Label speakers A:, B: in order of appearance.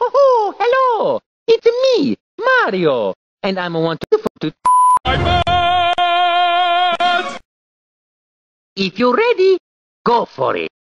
A: Oh, hello! It's me, Mario, and I'm want to. If you're ready, go for it.